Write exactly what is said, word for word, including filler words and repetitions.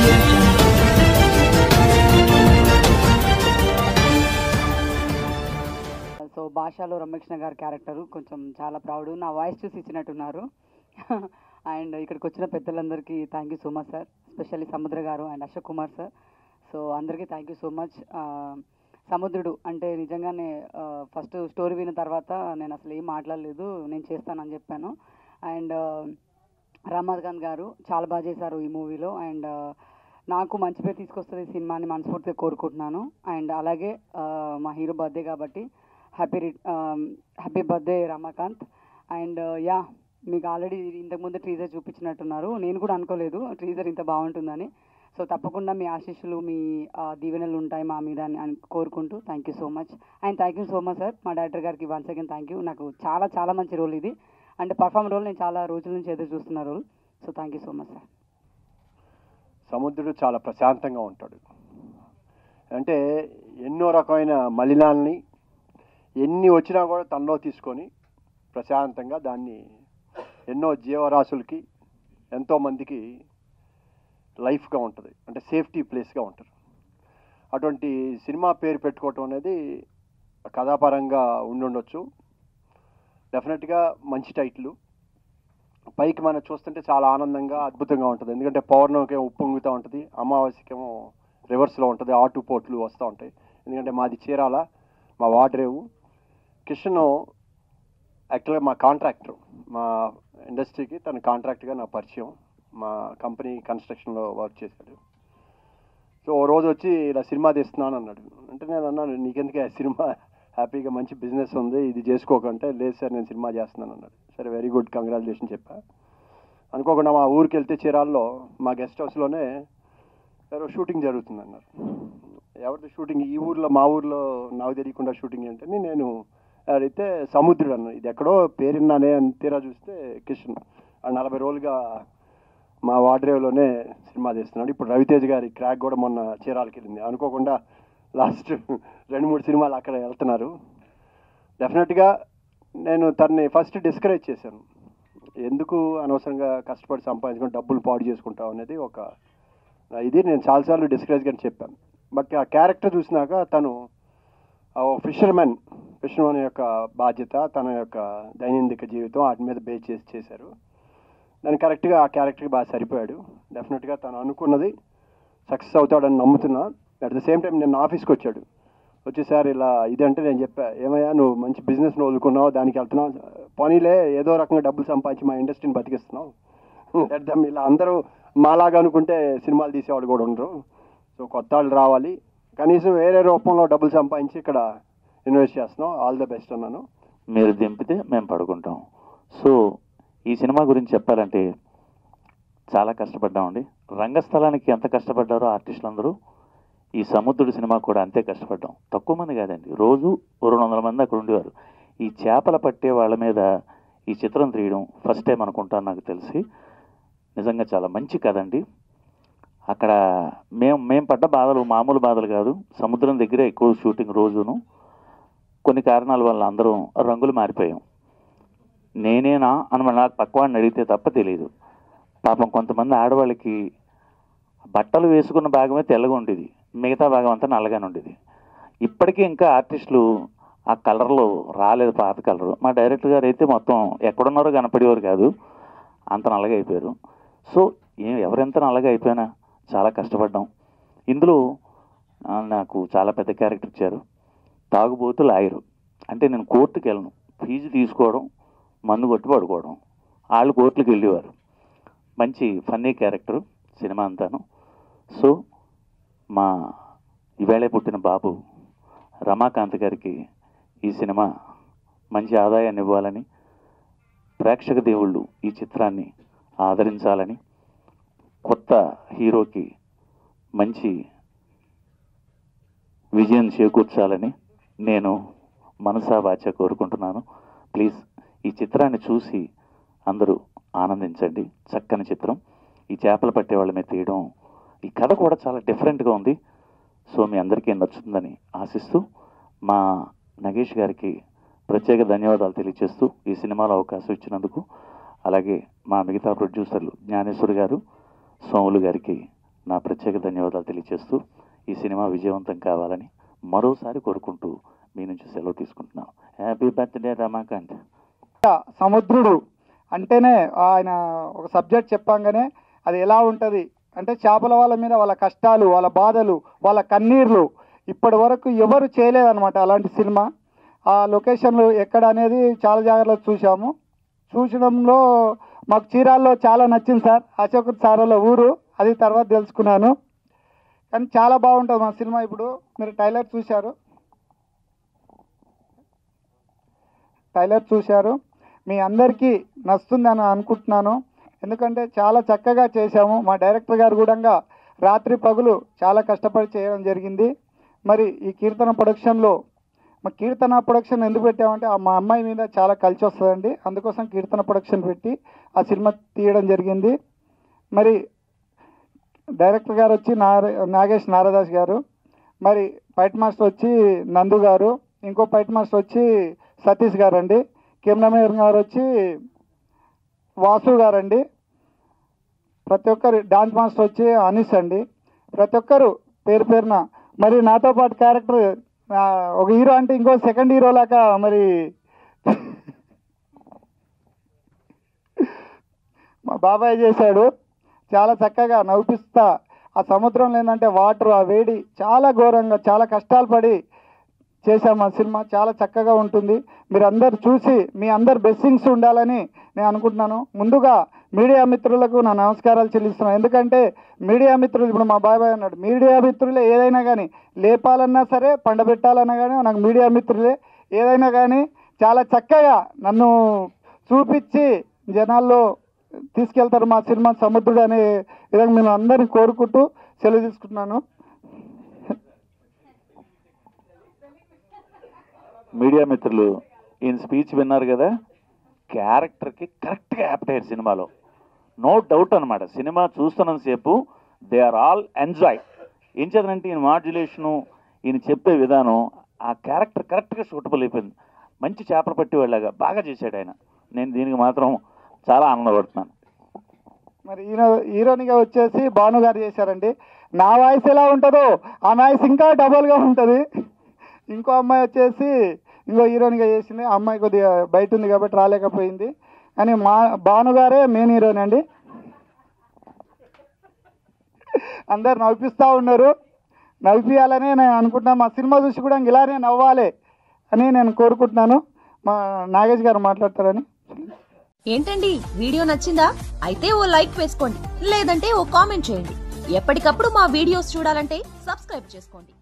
So భాషలో రమ్యకృష్ణ గారి character కొంచెం చాలా ప్రౌడ్. నా వాయిస్ చూసి ఇచ్చినట్టున్నారు. అండ్ ఇక్కడికి వచ్చిన పెద్దలందరికీ thank you so much sir, especially Samudra garu and Ashok Kumar sir. So అందరికీ థ్యాంక్ యూ సో మచ్. సముద్రుడు అంటే నిజంగానే ఫస్ట్ స్టోరీ విన్న తర్వాత నేను అసలు ఏం మాట్లాడలేదు, నేను చేస్తానని చెప్పాను. అండ్ రమాకాంత్ గారు చాలా బాగా చేశారు ఈ మూవీలో. అండ్ నాకు మంచి పేరు తీసుకొస్తుంది ఈ సినిమాని మనస్ఫూర్తిగా కోరుకుంటున్నాను. అండ్ అలాగే మా హీరో బర్త్డే కాబట్టి happy happy birthday Ramakanth. And yeah మీకు ఆల్రెడీ ఇంతకుముందు ట్రీజర్ చూపించినట్టున్నారు, నేను కూడా అనుకోలేదు ట్రీజర్ ఇంత బాగుంటుందని. సో తప్పకుండా మీ ఆశీస్సులు మీ దీవెనలు ఉంటాయి మా మీద అని కోరుకుంటూ thank you so much. And thank you so much sir మా డైరెక్టర్ గారికి వన్స్ అగైన్ థ్యాంక్ యూ. నాకు చాలా చాలా మంచి రోల్ ఇది, అంటే పర్ఫార్మ్ రోల్ నేను చాలా రోజుల నుంచి ఎదురు చూస్తున్న role. So thank you so much sir. సముద్రుడు చాలా ప్రశాంతంగా ఉంటాడు, అంటే ఎన్నో రకమైన మలినాల్ని ఎన్ని వచ్చినా కూడా తనలో తీసుకొని ప్రశాంతంగా దాన్ని ఎన్నో జీవరాశులకి ఎంతోమందికి లైఫ్గా ఉంటుంది, అంటే సేఫ్టీ ప్లేస్గా ఉంటారు. అటువంటి సినిమా పేరు పెట్టుకోవటం అనేది కథాపరంగా ఉండుండొచ్చు, డెఫినెట్గా మంచి టైటిల్. పైకి మనం చూస్తుంటే చాలా ఆనందంగా అద్భుతంగా ఉంటుంది, ఎందుకంటే పౌర్ణమికేమో ఉప్పొంగుతూ ఉంటుంది, అమావాస్యకేమో రివర్స్లో ఉంటుంది, ఆటు పోట్లు వస్తూ ఉంటాయి. ఎందుకంటే మాది చీరాల, మా వాడ్రేవు. కిషన్ యాక్చువల్గా మా కాంట్రాక్టర్, మా ఇండస్ట్రీకి తన కాంట్రాక్ట్గా నా పరిచయం, మా కంపెనీ కన్స్ట్రక్షన్లో వర్క్ చేశాడు. సో ఓ రోజు వచ్చి ఇలా సినిమా తీస్తున్నాను అన్నాడు. అంటే నేను అన్నాను, నీకెందుకే సినిమా, హ్యాపీగా మంచి బిజినెస్ ఉంది, ఇది చేసుకోకంటే లేదు సార్ నేను సినిమా చేస్తున్నాను అన్నాడు. సరే వెరీ గుడ్, కంగ్రాచులేషన్ చెప్పా. అనుకోకుండా మా ఊరికి వెళ్తే చీరాల్లో మా గెస్ట్ హౌస్లోనే ఎవరో షూటింగ్ జరుగుతుంది అన్నారు. ఎవరిది షూటింగ్? ఈ ఊర్లో, మా ఊర్లో నాకు తెలియకుండా షూటింగ్ ఏంటని నేను అడిగితే సముద్రుడు అన్న. ఇది ఎక్కడో పేరున్నానే అని తీరా చూస్తే కిషన్ నలభై రోజులుగా మా వాడ్రేవ్లోనే సినిమా చేస్తున్నాడు. ఇప్పుడు రవితేజ్ గారి క్రాక్ కూడా మొన్న చీరాలకి వెళ్ళింది. అనుకోకుండా లాస్ట్ రెండు మూడు సినిమాలు అక్కడ వెళ్తున్నారు. డెఫినెట్గా నేను తనని ఫస్ట్ డిస్కరేజ్ చేశాను, ఎందుకు అనవసరంగా కష్టపడి సంపాదించుకొని డబ్బులు పాడు చేసుకుంటాం అనేది ఒక ఇది నేను చాలాసార్లు డిస్కరేజ్గా చెప్పాను. బట్ ఆ క్యారెక్టర్ చూసినాక తను ఫిషర్మెన్ ఫిషర్మెన్ యొక్క బాధ్యత, తన యొక్క దైనందిక జీవితం వాటి మీద బేస్ చేసి చేశారు. దాన్ని కరెక్ట్గా ఆ క్యారెక్టర్కి బాగా సరిపోయాడు. డెఫినెట్గా తను అనుకున్నది సక్సెస్ అవుతాడని నమ్ముతున్నా. అట్ ద సేమ్ టైం నేను ఆఫీస్కి వచ్చాడు, వచ్చేసారి ఇలా ఇదంటే నేను చెప్పా, ఏమయ్యా నువ్వు మంచి బిజినెస్ను వదులుకున్నావు, దానికి వెళ్తున్నావు, పనిలే ఏదో రకంగా డబ్బులు సంపాదించి మా ఇండస్ట్రీని బతికిస్తున్నావు, అర్థం ఇలా అందరూ మాలాగా అనుకుంటే సినిమాలు తీసేవాళ్ళు కూడా ఉండరు. సో కొత్త వాళ్ళు రావాలి, కనీసం వేరే రూపంలో డబ్బులు సంపాదించి ఇక్కడ ఇన్వెస్ట్ చేస్తున్నాం, ఆల్ ద బెస్ట్ అన్నాను. మీరు దింపితే మేము పడుకుంటాం. సో ఈ సినిమా గురించి చెప్పాలంటే చాలా కష్టపడ్డామండి. రంగస్థలానికి ఎంత కష్టపడ్డారో ఆర్టిస్టులు అందరూ, ఈ సముద్రుడు సినిమా కూడా అంతే కష్టపడ్డాం. తక్కువ మంది కాదండి, రోజు రెండు వందల మంది అక్కడ ఉండేవారు. ఈ చేపల పట్టే వాళ్ళ మీద ఈ చిత్రం తీయడం ఫస్ట్ టైం అనుకుంటాను నాకు తెలిసి. నిజంగా చాలా మంచి కథ అండి. అక్కడ మేము మేము పడ్డ బాధలు మామూలు బాధలు కాదు. సముద్రం దగ్గరే ఎక్కువ షూటింగ్ రోజును. కొన్ని కారణాల వల్ల అందరం రంగులు మారిపోయాం. నేనేనా అని నాకు పక్కవాడిని అడిగితే తప్ప తెలియదు. పాపం కొంతమంది ఆడవాళ్ళకి బట్టలు వేసుకున్న భాగమే తెల్లగా ఉండేది, మిగతా భాగం అంతా నల్లగానే ఉండేది. ఇప్పటికీ ఇంకా ఆర్టిస్టులు ఆ కలర్లో రాలేదు, పాత కలరు. మా డైరెక్టర్ గారు అయితే మొత్తం ఎక్కడున్నారో కనపడేవారు కాదు, అంత నల్లగా అయిపోయారు. సో ఏం ఎవరెంత నల్లగా అయిపోయినా చాలా కష్టపడ్డాం. ఇందులో నాకు చాలా పెద్ద క్యారెక్టర్ ఇచ్చారు, తాగుబోతు లాయరు. అంటే నేను కోర్టుకి వెళ్ళను, ఫీజు తీసుకోవడం, మందు కొట్టి పడుకోవడం, వాళ్ళు కోర్టులకు వెళ్ళేవారు. మంచి ఫన్నీ క్యారెక్టరు సినిమా అంతాను. సో మా ఈవేళ పుట్టిన బాబు రమాకాంత్ గారికి ఈ సినిమా మంచి ఆదాయాన్ని ఇవ్వాలని, ప్రేక్షక దేవుళ్ళు ఈ చిత్రాన్ని ఆదరించాలని, కొత్త హీరోకి మంచి విజయం చేకూర్చాలని నేను మనసా వాచ కోరుకుంటున్నాను. ప్లీజ్ ఈ చిత్రాన్ని చూసి అందరూ ఆనందించండి. చక్కని చిత్రం. ఈ చేపలు పట్టే వాళ్ళ మీద తీయడం, ఈ కథ కూడా చాలా డిఫరెంట్గా ఉంది. సో మీ అందరికీ నచ్చుతుందని ఆశిస్తూ మా నగేష్ గారికి ప్రత్యేక ధన్యవాదాలు తెలియజేస్తూ ఈ సినిమాలో అవకాశం ఇచ్చినందుకు, అలాగే మా మిగతా ప్రొడ్యూసర్లు జ్ఞానేశ్వర్ గారు, సోములు గారికి నా ప్రత్యేక ధన్యవాదాలు తెలియజేస్తూ ఈ సినిమా విజయవంతం కావాలని మరోసారి కోరుకుంటూ మీ నుంచి సెలవు తీసుకుంటున్నాను. Happy birthday Ramakant. సముద్రుడు అంటేనే ఆయన ఒక సబ్జెక్ట్ చెప్పంగానే అది ఎలా ఉంటుంది అంటే చేపల వాళ్ళ మీద వాళ్ళ కష్టాలు, వాళ్ళ బాధలు, వాళ్ళ కన్నీర్లు ఇప్పటి వరకు ఎవరు చేయలేదన్నమాట అలాంటి సినిమా. ఆ లొకేషన్లు ఎక్కడ అనేది చాలా జాగ్రత్తలు చూసాము. చూసడంలో మాకు చీరాల్లో చాలా నచ్చింది సార్. అశోక్ సార్ వాళ్ళ ఊరు, అది తర్వాత తెలుసుకున్నాను. కానీ చాలా బాగుంటుంది మా సినిమా. ఇప్పుడు మీరు ట్రైలర్ చూశారు ట్రైలర్ చూశారు మీ అందరికీ నచ్చుతుందని అనుకుంటున్నాను. ఎందుకంటే చాలా చక్కగా చేశాము. మా డైరెక్టర్ గారు కూడా రాత్రి పగులు చాలా కష్టపడి చేయడం జరిగింది. మరి ఈ కీర్తన ప్రొడక్షన్లో మా కీర్తన ప్రొడక్షన్ ఎందుకు పెట్టామంటే మా అమ్మాయి మీద చాలా కలిసి వస్తుందండి. అందుకోసం కీర్తన ప్రొడక్షన్ పెట్టి ఆ సినిమా తీయడం జరిగింది. మరి డైరెక్టర్ గారు వచ్చి నార నాగేష్ నారదాస్ గారు, మరి ఫైట్ మాస్టర్ వచ్చి నందు గారు, ఇంకో ఫైట్ మాస్టర్ వచ్చి సతీష్ గారు అండి, కెమెరామెన్ గారు వచ్చి వాసు గారండి, ప్రతి ఒక్కరు డాన్స్ మాస్టర్ వచ్చి అనీస్ అండి, ప్రతి ఒక్కరు పేరు పేరున. మరి నాతో పాటు క్యారెక్టర్ ఒక హీరో అంటే ఇంకో సెకండ్ హీరో లాగా మరి మా బాబాయ్ చేశాడు. చాలా చక్కగా నవ్విస్తా. ఆ సముద్రంలో ఏంటంటే వాటర్, ఆ వేడి చాలా ఘోరంగా చాలా కష్టాలు పడి చేశాము. ఆ సినిమా చాలా చక్కగా ఉంటుంది. మీరు అందరు చూసి మీ అందరు బెస్సింగ్స్ ఉండాలని నేను అనుకుంటున్నాను. ముందుగా మీడియా మిత్రులకు నా నమస్కారాలు చెల్లిస్తున్నాను. ఎందుకంటే మీడియా మిత్రులు, ఇప్పుడు మా బాబాయ్ అన్నాడు, మీడియా మిత్రులే ఏదైనా కానీ లేపాలన్నా సరే పండబెట్టాలన్నా కానీ నాకు మీడియా మిత్రులే. ఏదైనా కానీ చాలా చక్కగా నన్ను చూపించి జనాల్లో తీసుకెళ్తారు మా సినిమా సముద్రుడు అనే విధంగా మేము అందరిని కోరుకుంటూ సెలవు తీసుకుంటున్నాను. మీడియా మిత్రులు ఈయన స్పీచ్ విన్నారు కదా, క్యారెక్టర్కి కరెక్ట్గా యాప్ట్ అయ్యారు సినిమాలో, నో డౌట్ అనమాట. సినిమా చూస్తున్నంతసేపు దే ఆర్ ఆల్ ఎంజాయ్. ఏం చేద్దంటే ఈయన మాడ్యులేషను, ఈయన చెప్పే విధానం, ఆ క్యారెక్టర్ కరెక్ట్గా సూటబుల్ అయిపోయింది. మంచి చేపలు పట్టి వాళ్ళగా బాగా చేశాడు ఆయన. నేను దీనికి మాత్రం చాలా ఆనందపడుతున్నాను. మరి హీరో హీరోనిగా వచ్చేసి భాను గారు చేశారండి. నా వాయిస్ ఎలా ఉంటుందో ఆ వాయిస్ ఇంకా డబల్గా ఉంటుంది. ఇంకో అమ్మాయి వచ్చేసి ఇంకో హీరోయిన్గా చేసింది. ఆ అమ్మాయి కొద్దిగా బయట ఉంది కాబట్టి రాలేకపోయింది. కానీ మా భానుగారే మెయిన్ హీరోయిన్ అండి. అందరు నవ్విస్తూ ఉన్నారు. నవ్వియాలనే నేను అనుకుంటున్నాను. మా సినిమా చూసి కూడా ఇలానే నవ్వాలి అని నేను కోరుకుంటున్నాను. మా నాగేష్ గారు మాట్లాడతారని. ఏంటండి, వీడియో నచ్చిందా? అయితే ఓ లైక్ వేసుకోండి, లేదంటే ఓ కామెంట్ చేయండి. ఎప్పటికప్పుడు మా వీడియోస్ చూడాలంటే సబ్స్క్రైబ్ చేసుకోండి.